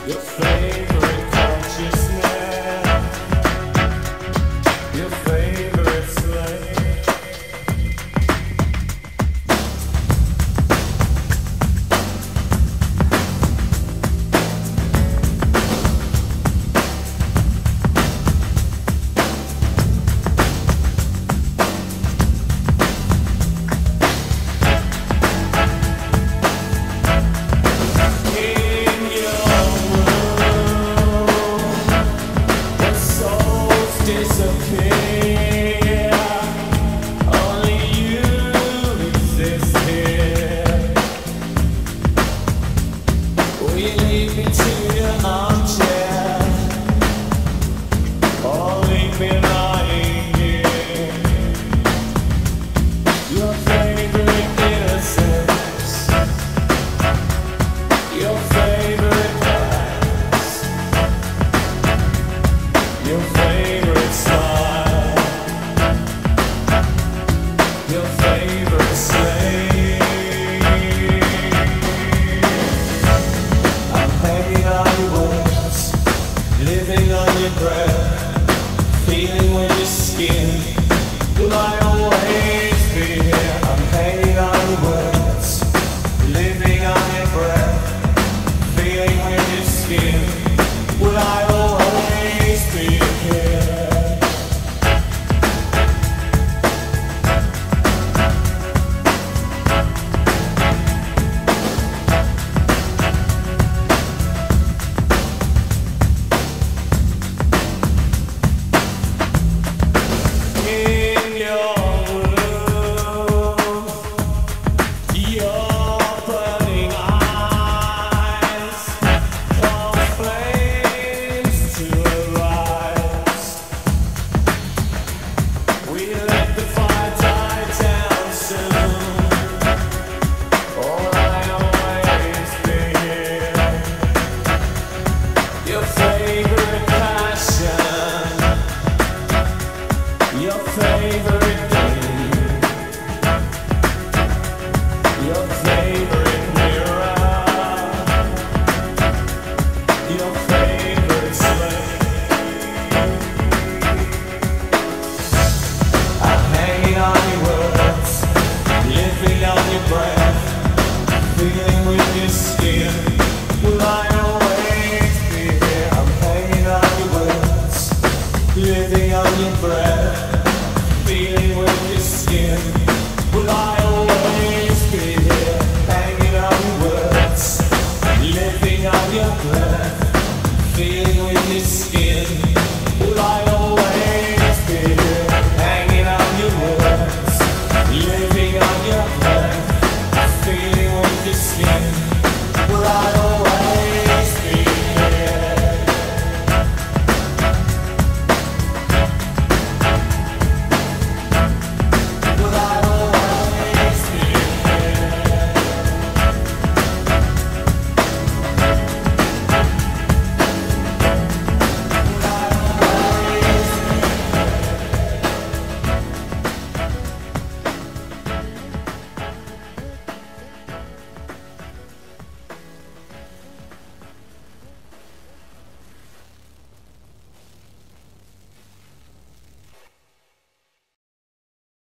Your favorite consciousness, your favorite slave. Disappear. Only you exist here. Will you lead me to your armchair, or leave me lying here? Your favorite innocence, your favorite dance, your favorite smile, your favorite slave. I'm hanging on your words, living on your breath, feeling with your skin. Will I always be here? I'm hanging on your words, living on your breath, feeling with your skin. Will I always be here? In your room, your burning eyes cause flames to arise. We let the fire die down soon. All I always be here. Your favorite passion, your favorite game, your favorite mirror, your favorite slave. I'm hanging on your words, living on your breath, feeling with your skin. Will I always be here? I'm hanging on your words, living on your breath, feeling with your skin. Will I always be here? Hanging on your words, living on your breath, feeling with your skin. Will I